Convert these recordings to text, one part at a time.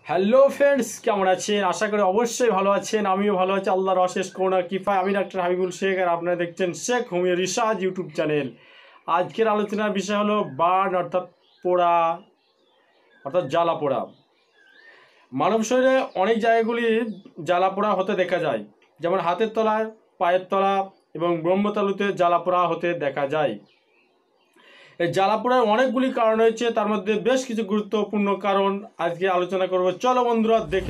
Hello friends, কেমন আছেন? আশা করি অবশ্যই ভালো আছেন। আমিও ভালো আছি আল্লাহর অশেষ করুণা কৃপায়। আমি ডাক্তার হাবিবুল শেখ, আর আপনারা দেখছেন Sheikh homeo research YouTube channel. আজকের আলোচনার বিষয় হলো বার্ন অর্থাৎ পোড়া, অর্থাৎ জ্বালা পোড়া। মানব শরীরে অনেক জায়গাগুলি জ্বালা পোড়া হতে দেখা যায়, যেমন হাতের তলায়, পায়ের তলা এবং ব্রহ্মতালুতে জ্বালা পোড়া হতে দেখা যায়। এই জ্বালা পোড়ার অনেকগুলি কারণ রয়েছে, তার মধ্যে বেশ কিছু গুরুত্বপূর্ণ কারণ আজকে আলোচনা করব। চলো বন্ধুরা, দেখে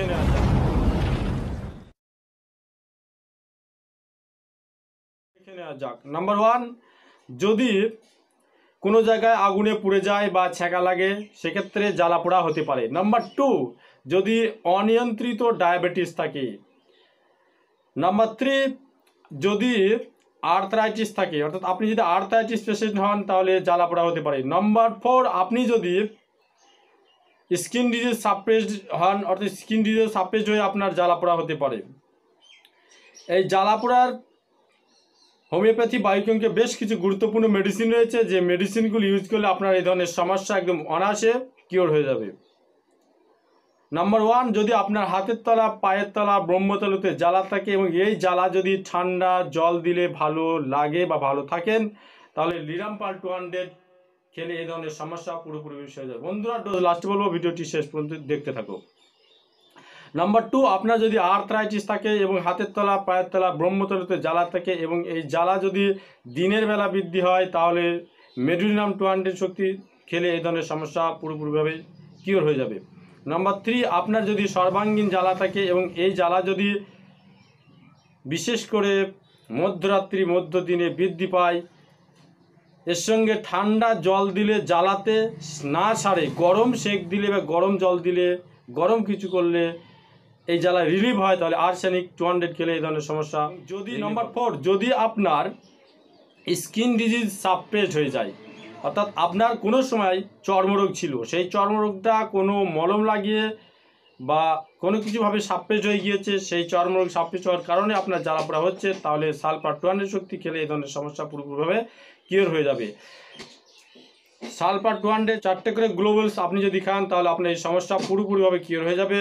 নেওয়া যাক। নাম্বার 1, যদি কোনো জায়গায় আগুনে পুড়ে যায় বা ছ্যাঁকা লাগে, সেক্ষেত্রে জ্বালা পোড়া হতে পারে। নাম্বার 2, যদি অনিয়ন্ত্রিত ডায়াবেটিস থাকে। নাম্বার 3, যদি আর্থ্রাইটিস থাকে, অর্থাৎ আপনি যদি আর্থ্রাইটিস পেশেন্ট হন তাহলে জ্বালা পোড়া হতে পারে। নাম্বার 4, আপনি যদি স্কিন ডিজিজ সাপ্রেসড হন, অর্থাৎ স্কিন ডিজিজ সাপ্রেসড হয়ে আপনার জ্বালা পোড়া হতে পারে। এই জ্বালা পোড়ার হোমিওপ্যাথি বায়োকেমিকে বেশ কিছু গুরুত্বপূর্ণ মেডিসিন রয়েছে, যে মেডিসিনগুলো ইউজ করলে আপনার এই ধরনের সমস্যা একদম অনায়াসে কিওর হয়ে যাবে। নাম্বার 1, যদি আপনার হাতের তলা, পায়ের তলা, ব্রহ্মতালুতে জ্বালা থাকে এবং এই জ্বালা যদি ঠান্ডা জল দিলে ভালো লাগে বা ভালো থাকেন, তাহলে লিরামপাল 200 খেলে এই ধরনের সমস্যা পুরোপুরি হয়ে যাবে। বন্ধুরা, লাস্টে বলবো ভিডিওটি শেষ পর্যন্ত দেখতে থাকো। নাম্বার 2, আপনার যদি আর্থ্রাইটিস থাকে এবং হাতের তলা, পায়ের তলা, ব্রহ্মতালুতে জ্বালা থাকে এবং এই জ্বালা যদি দিনের বেলা বৃদ্ধি হয়, তাহলে মেডুলিনাম 200 শক্তি খেলে এই ধরনের সমস্যা পুরোপুরিভাবে কিওর হয়ে যাবে। নাম্বার 3, আপনার যদি সর্বাঙ্গীন জ্বালা থাকে এবং এই জ্বালা যদি বিশেষ করে মধ্যরাত্রি মধ্যদিনে বৃদ্ধি পায়, এর সঙ্গে ঠান্ডা জল দিলে জ্বালাতে না সারে, গরম সেক দিলে বা গরম জল দিলে, গরম কিছু করলে এই জ্বালায় রিলিভ হয়, তাহলে আর্সেনিক 200 খেলে এই ধরনের সমস্যা যদি। নাম্বার 4, যদি আপনার স্কিন ডিজিজ সাপ্রেসড হয়ে যায়, অর্থাৎ আপনার কোনো সময় চর্মরোগ ছিল, সেই চর্মরোগটা কোনো মলম লাগিয়ে বা কোনো কিছুভাবে সাপ্রেসড হয়ে গিয়েছে, সেই চর্মরোগ সাপ্রেসড হওয়ার কারণে আপনার জ্বালা পোড়া হচ্ছে, তাহলে সালফার 200 শক্তি খেলে এই ধরনের সমস্যা পুরোপুরিভাবে কিওর হয়ে যাবে। সালফার 200 4টে করে গ্লোবালস আপনি যদি খান, তাহলে আপনার এই সমস্যা পুরোপুরিভাবে কিওর হয়ে যাবে।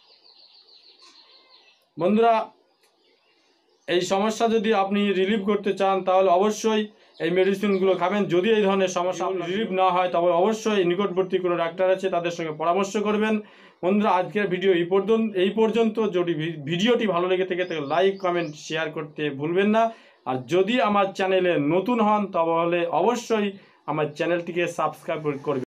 বন্ধুরা, এই সমস্যা যদি আপনি রিলিভ করতে চান, তাহলে অবশ্যই এই মেডিসিনগুলো খাবেন। যদি এই ধরনের সমস্যা রিলিভ না হয়, তবে অবশ্যই নিকটবর্তী কোনো ডাক্তার আছে, তাদের সঙ্গে পরামর্শ করবেন। বন্ধুরা, আজকের ভিডিও এই পর্যন্ত। যদি ভিডিওটি ভালো লেগে থাকে তাহলে লাইক, কমেন্ট, শেয়ার করতে ভুলবেন না। আর যদি আমার চ্যানেলে নতুন হন, তাহলে অবশ্যই আমার চ্যানেলটিকে সাবস্ক্রাইব করবেন।